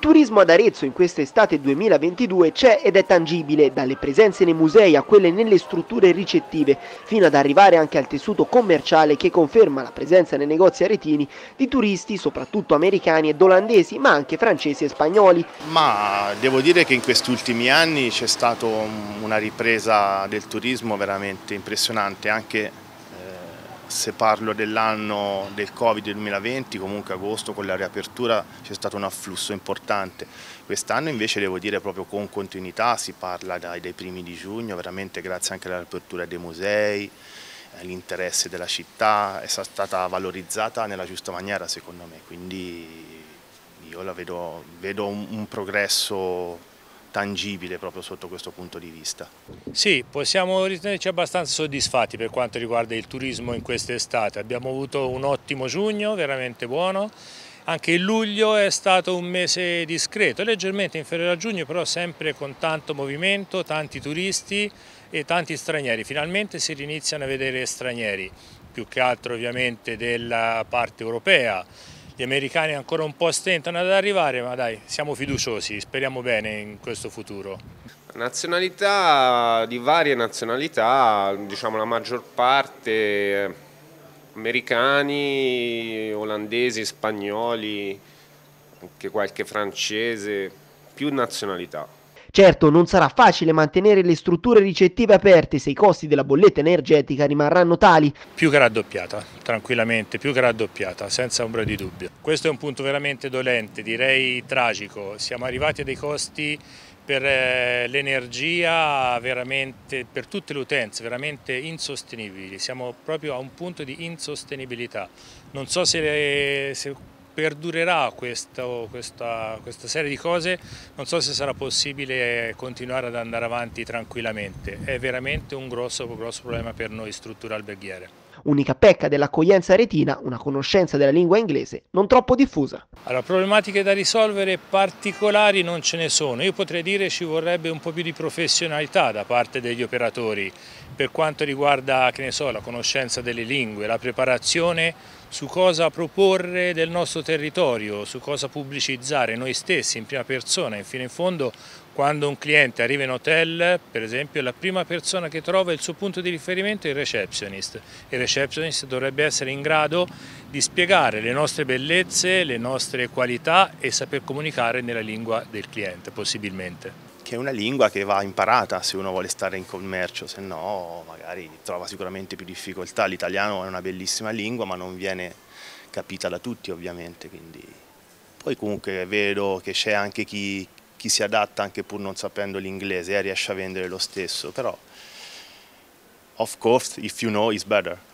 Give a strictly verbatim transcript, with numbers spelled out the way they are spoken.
turismo ad Arezzo in quest'estate duemilaventidue c'è ed è tangibile, dalle presenze nei musei a quelle nelle strutture ricettive, fino ad arrivare anche al tessuto commerciale che conferma la presenza nei negozi aretini di turisti, soprattutto americani ed olandesi, ma anche francesi e spagnoli. Ma devo dire che in questi ultimi anni c'è stata una ripresa del turismo veramente impressionante, anche se parlo dell'anno del Covid duemilaventi, comunque agosto con la riapertura c'è stato un afflusso importante. Quest'anno invece devo dire proprio con continuità, si parla dai, dai primi di giugno, veramente grazie anche all'apertura dei musei, l'interesse della città è stata valorizzata nella giusta maniera secondo me, quindi io la vedo, vedo un, un progresso tangibile proprio sotto questo punto di vista. Sì, possiamo ritenerci abbastanza soddisfatti per quanto riguarda il turismo in quest'estate. Abbiamo avuto un ottimo giugno, veramente buono. Anche il luglio è stato un mese discreto, leggermente inferiore a giugno, però sempre con tanto movimento, tanti turisti e tanti stranieri. Finalmente si riniziano a vedere stranieri, più che altro ovviamente della parte europea. Gli americani ancora un po' stentano ad arrivare, ma dai, siamo fiduciosi, speriamo bene in questo futuro. Nazionalità, di varie nazionalità, diciamo la maggior parte americani, olandesi, spagnoli, anche qualche francese, più nazionalità. Certo, non sarà facile mantenere le strutture ricettive aperte se i costi della bolletta energetica rimarranno tali. Più che raddoppiata, tranquillamente, più che raddoppiata, senza ombra di dubbio. Questo è un punto veramente dolente, direi tragico. Siamo arrivati a dei costi per l'energia veramente, per tutte le utenze, veramente insostenibili. Siamo proprio a un punto di insostenibilità. Non so se, se perdurerà questo, questa, questa serie di cose, non so se sarà possibile continuare ad andare avanti tranquillamente. È veramente un grosso, grosso problema per noi strutture alberghiere. Unica pecca dell'accoglienza aretina, una conoscenza della lingua inglese non troppo diffusa. Allora, problematiche da risolvere particolari non ce ne sono. Io potrei dire ci vorrebbe un po' più di professionalità da parte degli operatori per quanto riguarda, che ne so, la conoscenza delle lingue, la preparazione su cosa proporre del nostro territorio, su cosa pubblicizzare noi stessi in prima persona. Infine in fondo, quando un cliente arriva in hotel, per esempio, la prima persona che trova il suo punto di riferimento è il receptionist. Il receptionist dovrebbe essere in grado di spiegare le nostre bellezze, le nostre qualità e saper comunicare nella lingua del cliente, possibilmente. Che è una lingua che va imparata se uno vuole stare in commercio, se no magari trova sicuramente più difficoltà. L'italiano è una bellissima lingua ma non viene capita da tutti ovviamente, quindi poi comunque vedo che c'è anche chi, chi si adatta anche pur non sapendo l'inglese e riesce a vendere lo stesso, però of course if you know is better.